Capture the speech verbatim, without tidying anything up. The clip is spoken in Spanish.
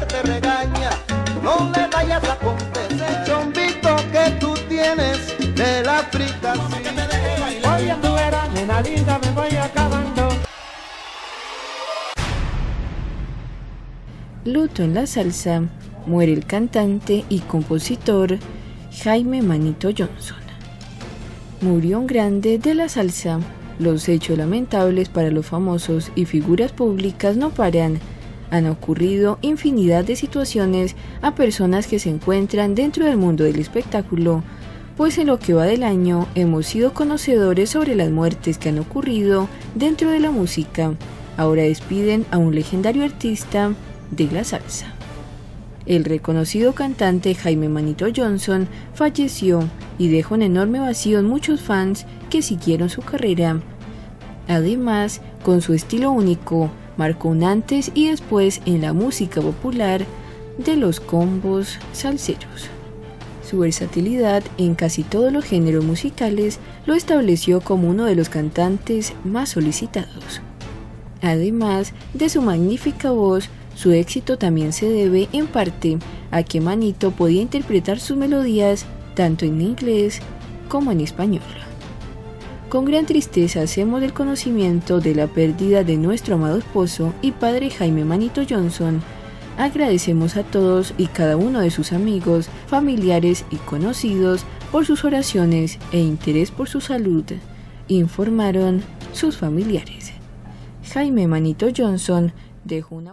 te regaña, no le vayas a contestar. Chombito que tú tienes del África, sí. Oye, tú verás, nena linda, me voy acabando. Luto en la salsa, muere el cantante y compositor Jaime Manito Johnson. Murió un grande de la salsa. Los hechos lamentables para los famosos y figuras públicas no paran. Han ocurrido infinidad de situaciones a personas que se encuentran dentro del mundo del espectáculo, pues en lo que va del año hemos sido conocedores sobre las muertes que han ocurrido dentro de la música. Ahora despiden a un legendario artista de la salsa. El reconocido cantante Jaime Manito Johnson falleció y dejó un enorme vacío en muchos fans que siguieron su carrera. Además, con su estilo único, marcó un antes y después en la música popular de los combos salseros. Su versatilidad en casi todos los géneros musicales lo estableció como uno de los cantantes más solicitados. Además de su magnífica voz, su éxito también se debe en parte a que Manito podía interpretar sus melodías tanto en inglés como en español. Con gran tristeza hacemos el conocimiento de la pérdida de nuestro amado esposo y padre Jaime Manito Johnson. Agradecemos a todos y cada uno de sus amigos, familiares y conocidos por sus oraciones e interés por su salud, informaron sus familiares. Jaime Manito Johnson dejó una